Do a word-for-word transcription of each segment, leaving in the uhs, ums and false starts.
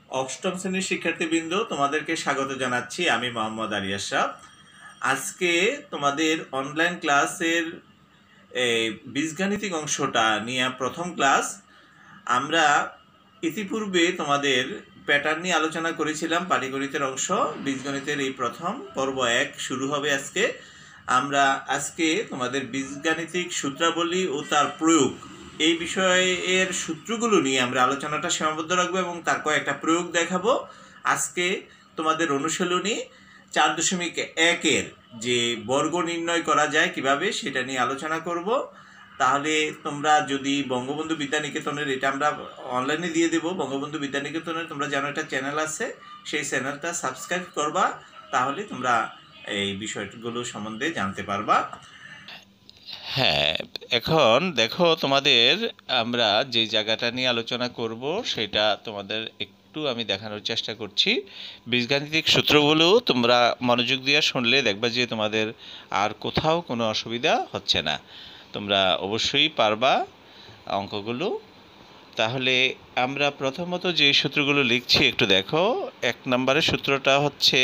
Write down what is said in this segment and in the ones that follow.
অষ্টম শ্রেণীর শিক্ষার্থীবৃন্দ, তোমাদেরকে স্বাগত জানাচ্ছি। আমি মোহাম্মদ আলী আশরাফ। আজকে তোমাদের অনলাইন ক্লাসের বীজগাণিতিক অংশটা নিয়ে প্রথম ক্লাস। আমরা ইতিপূর্বে তোমাদের প্যাটার্ন নিয়ে আলোচনা করেছিলাম। পাটিগণিতের অংশ বীজগণিতের এই প্রথম পর্ব এক শুরু হবে আজকে। আমরা আজকে তোমাদের বীজগাণিতিক সূত্রাবলী ও তার প্রয়োগ এই বিষয়ের সূত্রগুলো নিয়ে আমরা আলোচনাটা সীমাবদ্ধ রাখবো এবং তার কয়েকটা প্রয়োগ দেখাবো। আজকে তোমাদের অনুশীলনী চার দশমিক একের যে বর্গ নির্ণয় করা যায় কিভাবে সেটা নিয়ে আলোচনা করব। তাহলে তোমরা যদি বঙ্গবন্ধু বিদ্যানিকেতনের, এটা আমরা অনলাইনে দিয়ে দেবো, বঙ্গবন্ধু বিদ্যানিকেতনের তোমরা জানো একটা চ্যানেল আছে, সেই চ্যানেলটা সাবস্ক্রাইব করবা, তাহলে তোমরা এই বিষয়গুলো সম্বন্ধে জানতে পারবা। হ্যাঁ, এখন দেখো তোমাদের আমরা যে জায়গাটা নিয়ে আলোচনা করব সেটা তোমাদের একটু আমি দেখানোর চেষ্টা করছি। বীজগাণিতিক সূত্রগুলো তোমরা মনোযোগ দিয়ে শুনলে দেখবা যে তোমাদের আর কোথাও কোনো অসুবিধা হচ্ছে না, তোমরা অবশ্যই পারবা অঙ্কগুলো। তাহলে আমরা প্রথমত যে সূত্রগুলো লিখছি একটু দেখো। এক নম্বরের সূত্রটা হচ্ছে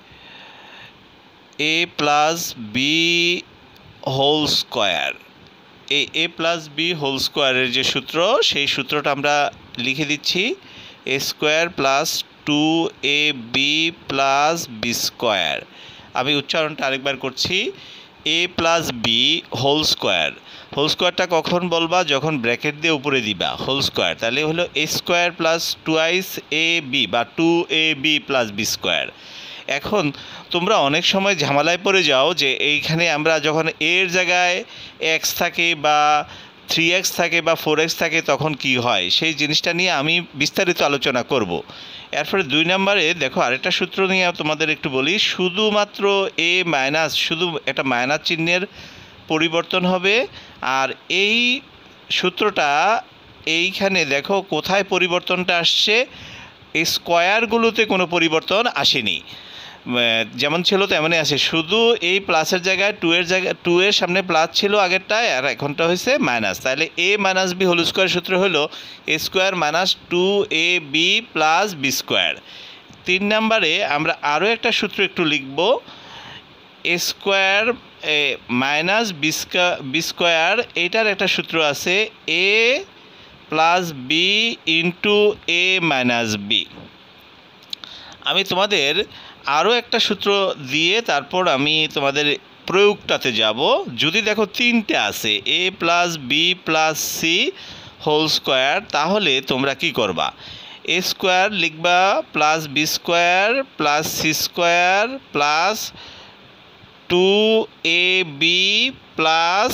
A plus B whole square. এই এ প্লাস বি হোল স্কোয়ারের যে সূত্র, সেই সূত্রটা আমরা লিখে দিচ্ছি A square plus two A B plus B square. আমি উচ্চারণটা আরেকবার করছি, A plus B whole square. Whole স্কোয়ারটা কখন বলবা? যখন ব্র্যাকেট দিয়ে উপরে দিবা হোল স্কোয়ার, তাহলে হলো A square plus twice A B বা two A B plus B square. এখন তোমরা অনেক সময় ঝামেলায় পড়ে যাও যে এইখানে আমরা যখন এর জায়গায় এক্স থাকে বা থ্রি এক্স থাকে বা ফোর এক্স থাকে তখন কি হয়, সেই জিনিসটা নিয়ে আমি বিস্তারিত আলোচনা করব। এরপরে দুই নম্বরে দেখো আরেকটা সূত্র নিয়ে তোমাদের একটু বলি। শুধুমাত্র এ মাইনাস, শুধু একটা মাইনাস চিহ্নের পরিবর্তন হবে। আর এই সূত্রটা এইখানে দেখো কোথায় পরিবর্তনটা আসছে, এই স্কোয়ারগুলোতে কোনো পরিবর্তন আসেনি, যেমন ছিল তেমনই আছে। শুধু এই প্লাসের জায়গায় টু এর জায়গায় টু এর সামনে প্লাস ছিল আগেরটায়, আর এখনটা হয়েছে মাইনাস। তাহলে A minus B whole square সূত্র হলো A square minus two A B plus B square. তিন নম্বরে আমরা আরও একটা সূত্র একটু লিখব, A square minus B square. এইটার একটা সূত্র আছে A plus B into A minus B. আমি তোমাদের আরও একটা সূত্র দিয়ে তারপর আমি তোমাদের প্রয়োগটাতে যাব। যদি দেখো তিনটে আছে A plus B plus C whole square, তাহলে তোমরা কি করবা? এ স্কোয়ার লিখবা plus B square plus C square plus two A B plus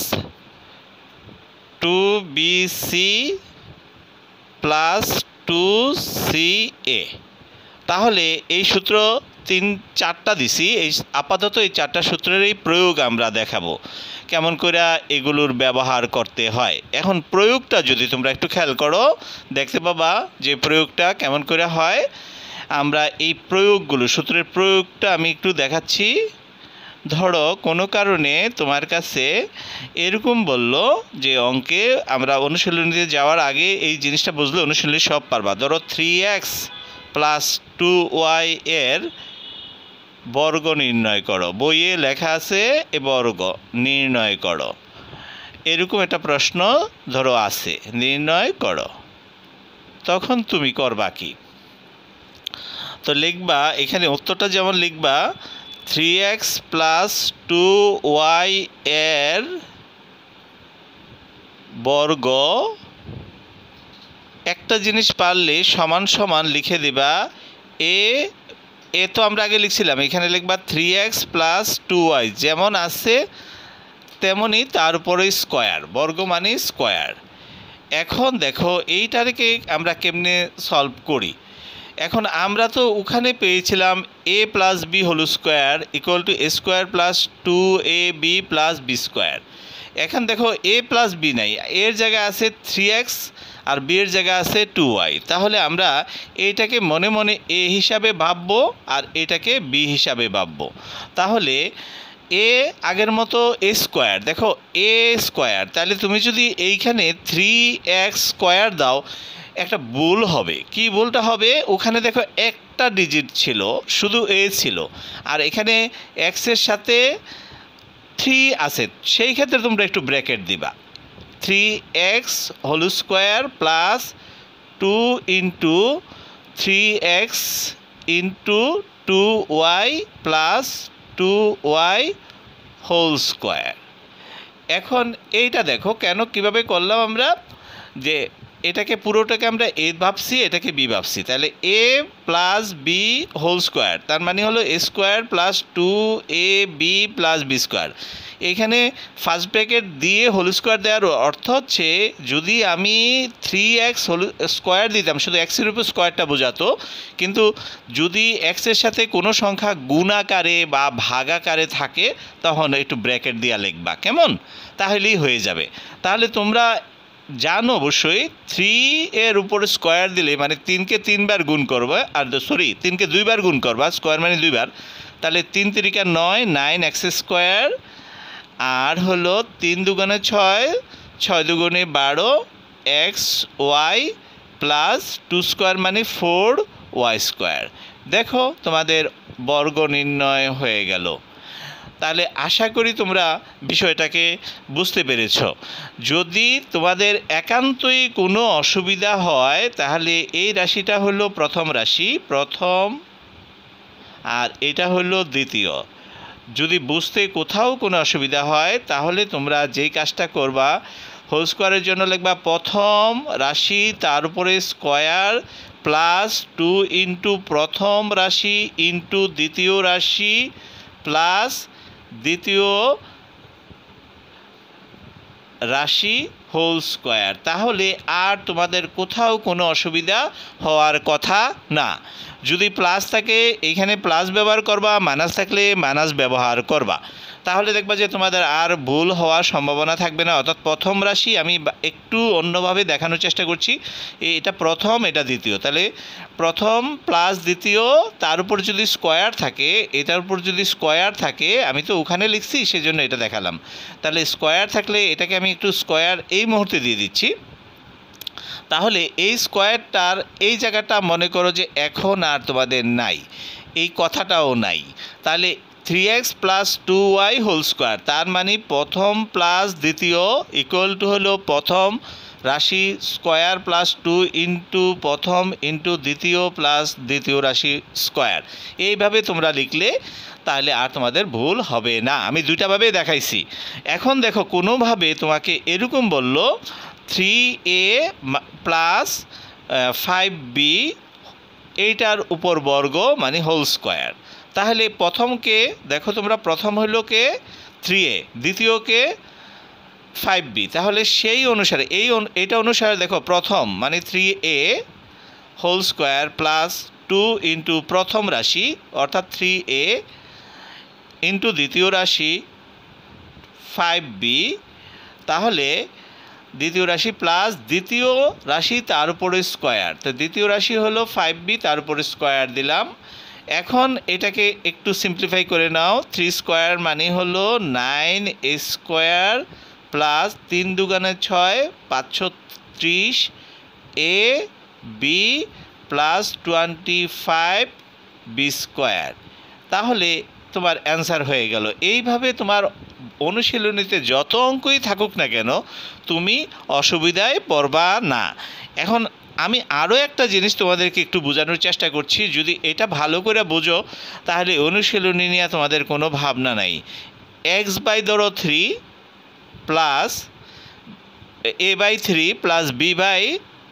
two B C plus two C A. তাহলে এই সূত্র তিন চারটা দিছি, এই আপাতত এই চারটা সূত্রের এই প্রয়োগ আমরা দেখাবো কেমন করে এগুলোর ব্যবহার করতে হয়। এখন প্রয়োগটা যদি তোমরা একটু খেয়াল করো দেখতে পাবা যে প্রয়োগটা কেমন করে হয়। আমরা এই প্রয়োগগুলো, সূত্রের প্রয়োগটা আমি একটু দেখাচ্ছি। ধরো কোনো কারণে তোমার কাছে এরকম বলল যে অঙ্কে, আমরা অনুশীলনীতে যাওয়ার আগে এই জিনিসটা বুঝলে অনুশীলনী সব পারবা। ধরো three X plus two Y এর বর্গ নির্ণয় করো, বইয়ে লেখা আছে এ বর্গ নির্ণয় করো, এরকম একটা প্রশ্ন ধরো আছে, নির্ণয় করো। তখন তুমি করবা কি? তো লিখবা এখানে উত্তরটা যেমন লিখবা three X plus two Y এর বর্গ। একটা জিনিস পারলে সমান সমান লিখে দিবা এ, এ তো আমরা আগে লিখছিলাম, এখানে লিখবা three X plus two Y যেমন আছে তেমনই, তার উপরে স্কোয়ার, বর্গ মানে স্কোয়ার। এখন দেখো এইটাকে আমরা কেমনে সলভ করি। এখন আমরা তো ওখানে পেয়েছিলাম A plus B whole square equal to A square plus two A B plus B square. এখন দেখো এ প্লাস বি নাই, এর জায়গায় আছে থ্রি এক্স আর বি এর জায়গায় আছে টু ওয়াই। তাহলে আমরা এইটাকে মনে মনে এ হিসাবে ভাববো আর এটাকে বি হিসাবে ভাববো। তাহলে এ আগের মতো এ স্কোয়ার, দেখো এ স্কোয়ার, তাহলে তুমি যদি এইখানে থ্রি এক্স স্কোয়ার দাও, একটা ভুল হবে। কি ভুলটা হবে? ওখানে দেখো একটা ডিজিট ছিল, শুধু এ ছিল, আর এখানে এক্সের সাথে থ্রি আছে, সেই ক্ষেত্রে তোমরা একটু ব্র্যাকেট দিবা। Three X whole square plus two into three X into two Y plus two Y whole square. এখন এইটা দেখো কেন কিভাবে করলাম আমরা, যে এটাকে পুরোটাকে আমরা এ ভাবছি, এটাকে বি ভাবছি, তাহলে A plus B whole square, তার মানে হলো A square plus two A B plus B square. এখানে ফার্স্ট ব্র্যাকেট দিয়ে হোল স্কোয়ার দেওয়ার অর্থ হচ্ছে যদি আমি থ্রি এক্স হোল স্কোয়ার দিতাম, শুধু এক্সের উপর স্কোয়ারটা বোঝাতো, কিন্তু যদি এক্সের সাথে কোনো সংখ্যা গুণাকারে বা ভাগাকারে থাকে তখন একটু ব্র্যাকেট দিয়ে লিখবা, কেমন? তাহলেই হয়ে যাবে। তাহলে তোমরা জানো অবশ্যই থ্রি এর উপরে স্কোয়ার দিলে মানে তিনকে তিনবার গুণ করবে, আর সরি তিনকে দুইবার গুণ করবা, স্কোয়ার মানে দুইবার, তাহলে তিন তিরিকা নয়, নাইন এক্স স্কোয়ার, আর হলো তিন দুগুণে ছয়, ছয় দুগুণে বারো X Y plus two square মানে ফোর ওয়াই স্কোয়ার। দেখো তোমাদের বর্গ নির্ণয় হয়ে গেল। তাহলে আশা করি তোমরা বিষয়টাকে বুঝতে পেরেছ। যদি তোমাদের একান্তই কোনো অসুবিধা হয় তাহলে এই রাশিটা হলো প্রথম রাশি, প্রথম, আর এটা হলো দ্বিতীয়। যদি বুঝতে কোথাও কোনো অসুবিধা হয় তাহলে তোমরা যেই কাজটা করবা, হোল স্কোয়ারের জন্য লিখবা প্রথম রাশি তার উপরে স্কোয়ার প্লাস টু ইন্টু প্রথম রাশি ইন্টু দ্বিতীয় রাশি প্লাস দ্বিতীয় রাশি হোল স্কোয়ার। তাহলে আর তোমাদের কোথাও কোনো অসুবিধা হওয়ার কথা না। যদি প্লাস থাকে এইখানে প্লাস ব্যবহার করবা, মাইনাস থাকলে মাইনাস ব্যবহার করবা, তাহলে দেখবা যে তোমাদের আর ভুল হওয়ার সম্ভাবনা থাকবে না। অর্থাৎ প্রথম রাশি আমি একটু অন্যভাবে দেখানোর চেষ্টা করছি, এটা প্রথম এটা দ্বিতীয়, তাহলে প্রথম প্লাস দ্বিতীয় তার উপর যদি স্কোয়ার থাকে, এটার উপর যদি স্কোয়ার থাকে, আমি তো ওখানে লিখছি সেজন্য এটা দেখালাম, তাহলে স্কোয়ার থাকলে এটাকে আমি একটু স্কোয়ার এই মুহূর্তে দিয়ে দিচ্ছি। তাহলে এই স্কোয়ারটার এই জায়গাটা মনে করো যে এখন আর তোমাদের নাই, এই কথাটাও নাই। তাহলে three X plus two Y whole square, তার মানে প্রথম প্লাস দ্বিতীয় ইকুয়াল টু হলো প্রথম রাশি স্কোয়ার প্লাস টু ইন্টু প্রথম ইন্টু দ্বিতীয় প্লাস দ্বিতীয় রাশি স্কোয়ার। এইভাবে তোমরা লিখলে তাহলে আর তোমাদের ভুল হবে না। আমি দুইটাভাবে দেখাইছি। এখন দেখো কোনোভাবে তোমাকে এরকম বলল three A plus five B এইটার উপর বর্গ মানে হোল স্কোয়ার। তাহলে প্রথমকে দেখো তোমরা, প্রথম হইল কে থ্রি এ, দ্বিতীয়কে ফাইভ বি, তাহলে সেই অনুসারে এই এইটা অনুসারে দেখো প্রথম মানে three A whole square plus two into প্রথম রাশি অর্থাৎ থ্রি এ ইন্টু দ্বিতীয় রাশি ফাইভ বি, তাহলে দ্বিতীয় রাশি প্লাস দ্বিতীয় রাশি তার উপরে স্কোয়ার, তো দ্বিতীয় রাশি হলো ফাইভ বি তার উপরে স্কোয়ার দিলাম। এখন এটাকে একটু সিম্পলিফাই করে নাও, থ্রি স্কোয়ার মানে হলো নাইন স্কোয়ার প্লাস তিন দুগানে ছয়, পাঁচশো ত্রিশ A B plus twenty five B square. তাহলে তোমার অ্যান্সার হয়ে গেল। এইভাবে তোমার অনুশীলনীতে যত অঙ্কই থাকুক না কেন তুমি অসুবিধায় পড়বা না। এখন আমি আরও একটা জিনিস তোমাদেরকে একটু বোঝানোর চেষ্টা করছি, যদি এটা ভালো করে বোঝো তাহলে অনুশীলনী নিয়ে তোমাদের কোনো ভাবনা নাই। এক্স বাই ধরো three plus A by three plus B by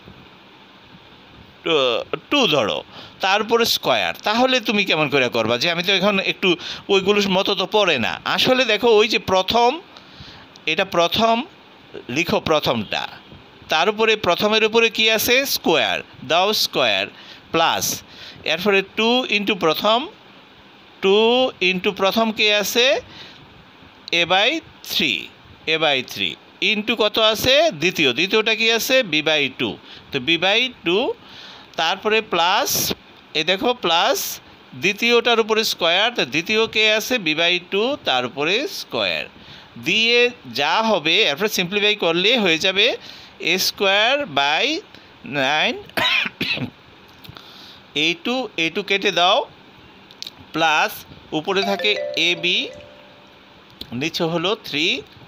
two ধরো, তারপরে স্কোয়ার, তাহলে তুমি কেমন করে করবা? যে আমি তো এখন একটু ওইগুলোর মতো তো পড়ে না। আসলে দেখো ওই যে প্রথম, এটা প্রথম লিখো প্রথমটা, তার উপরে প্রথমের উপরে কি আছে স্কোয়ার দাও, স্কোয়ার প্লাস এরপরে টু ইন্টু প্রথম, টু ইন্টু প্রথম কে আছে A by three, A by three into কত আছে দ্বিতীয়, দ্বিতীয়টা কি আছে বি বাই টু, তো বি বাই টু, তারপরে প্লাস এ দেখো প্লাস দ্বিতীয়টার উপরে স্কোয়ার, তো দ্বিতীয় কে আছে বি বাই টু তার উপরে স্কোয়ার দিয়ে যা হবে এরপরে সিম্পলিফাই করলে হয়ে যাবে এ স্কোয়ার বাই নাইন, এই টু এই টু কেটে দাও, প্লাস উপরে থাকে এ বি, নিচে হলো থ্রি।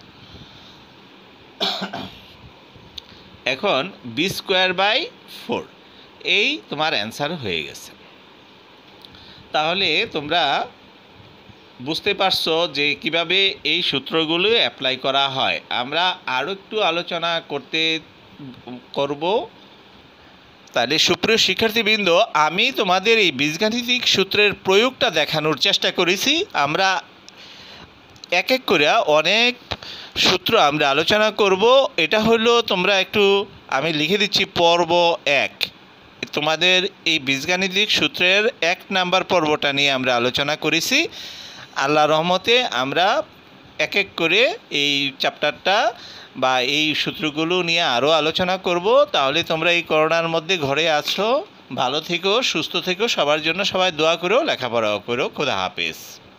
এখন বি স্কোয়ার বাই ফোর, এই তোমার অ্যান্সার হয়ে গেছে। তাহলে তোমরা বুঝতে পারছো যে কিভাবে এই সূত্রগুলো অ্যাপ্লাই করা হয়। আমরা আরও একটু আলোচনা করতে করব। তাহলে সুপ্রিয় শিক্ষার্থীবৃন্দ, আমি তোমাদের এই বীজগাণিতিক সূত্রের প্রয়োগটা দেখানোর চেষ্টা করেছি। আমরা এক এক করে অনেক সূত্র আমরা আলোচনা করব। এটা হলো, তোমরা একটু, আমি লিখে দিচ্ছি পর্ব এক। তোমাদের এই বীজগাণিতিক সূত্রের এক নাম্বার পর্বটা নিয়ে আমরা আলোচনা করেছি। আল্লাহ রহমতে আমরা এক এক করে এই চ্যাপ্টারটা বা এই সূত্রগুলো নিয়ে আরও আলোচনা করব। তাহলে তোমরা এই করোনার মধ্যে ঘরে আছো, ভালো থেকো, সুস্থ থেকো, সবার জন্য সবাই দোয়া করো, লেখাপড়াও করো। খোদা হাফেজ।